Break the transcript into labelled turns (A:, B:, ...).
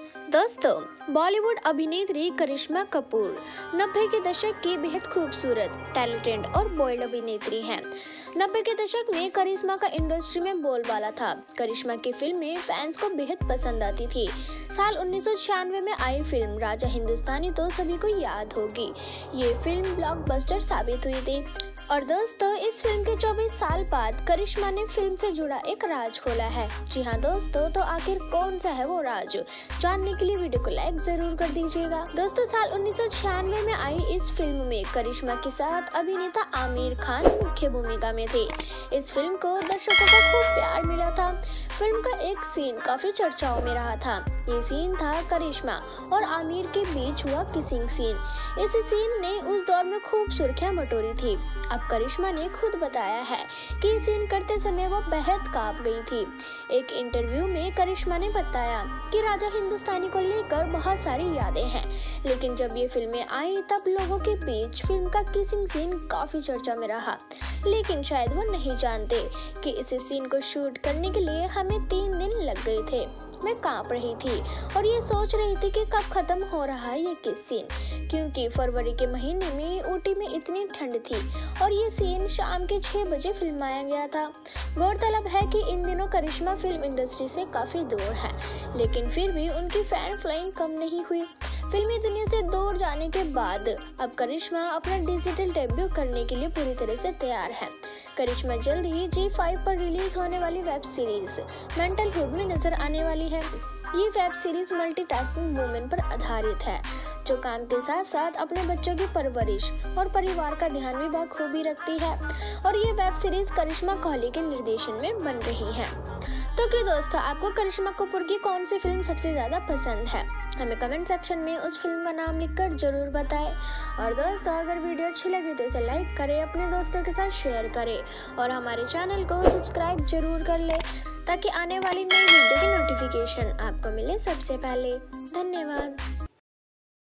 A: दोस्तों, बॉलीवुड अभिनेत्री करिश्मा कपूर 90 के दशक की बेहद खूबसूरत, टैलेंटेड और बोल्ड अभिनेत्री हैं। 90 के दशक में करिश्मा का इंडस्ट्री में बोलबाला था। करिश्मा की फिल्में फैंस को बेहद पसंद आती थी। साल 1996 में आई फिल्म राजा हिंदुस्तानी तो सभी को याद होगी। ये फिल्म ब्लॉकबस्टर साबित हुई थी। और दोस्तों, इस फिल्म के 24 साल बाद करिश्मा ने फिल्म से जुड़ा एक राज खोला है। जी हाँ दोस्तों, तो आखिर कौन सा है वो राज? जानने के लिए वीडियो को लाइक जरूर कर दीजिएगा। दोस्तों, साल 1996 में आई इस फिल्म में करिश्मा के साथ अभिनेता आमिर खान मुख्य भूमिका में थे। इस फिल्म को दर्शकों को खूब प्यार मिला था। फिल्म का एक सीन काफी चर्चाओं में रहा था। ये सीन था करिश्मा और आमिर के बीच हुआ किसिंग सीन। इस सीन ने उस दौर में खूब सुर्खियां बटोरी थी। अब करिश्मा ने खुद बताया है कि ये सीन करते समय वो बेहद कांप गई थी। एक इंटरव्यू में करिश्मा ने बताया कि राजा हिंदुस्तानी को लेकर बहुत सारी यादें हैं, लेकिन जब ये फिल्में आई तब लोगों के बीच फिल्म का किसिंग सीन काफी चर्चा में रहा। लेकिन शायद वो नहीं जानते कि इस सीन को शूट करने के लिए हमें 3 दिन लग गए थे। मैं कांप रही थी और ये सोच रही थी कि कब खत्म हो रहा है ये किस सीन, क्योंकि फरवरी के महीने में ऊटी में इतनी ठंड थी और ये सीन शाम के 6 बजे फिल्माया गया था। गौरतलब है कि इन दिनों करिश्मा फिल्म इंडस्ट्री से काफी दूर है, लेकिन फिर भी उनकी फैन फॉलोइंग कम नहीं हुई। फिल्मी दुनिया से दूर जाने के बाद अब करिश्मा अपना डिजिटल डेब्यू करने के लिए पूरी तरह से तैयार है। करिश्मा जल्द ही G5 पर रिलीज होने वाली वेब सीरीज मेंटलहुड में नजर आने वाली है। ये वेब सीरीज मल्टीटास्किंग वुमेन पर आधारित है, जो काम के साथ साथ अपने बच्चों की परवरिश और परिवार का ध्यान भी बखूबी रखती है। और ये वेब सीरीज करिश्मा कोहली के निर्देशन में बन रही है। तो क्या दोस्तों, आपको करिश्मा कपूर की कौन सी फिल्म सबसे ज्यादा पसंद है? हमें कमेंट सेक्शन में उस फिल्म का नाम लिखकर जरूर बताएं। और दोस्तों, अगर वीडियो अच्छी लगी तो इसे लाइक करें, अपने दोस्तों के साथ शेयर करें और हमारे चैनल को सब्सक्राइब जरूर कर लें, ताकि आने वाली नई वीडियो की नोटिफिकेशन आपको मिले सबसे पहले। धन्यवाद।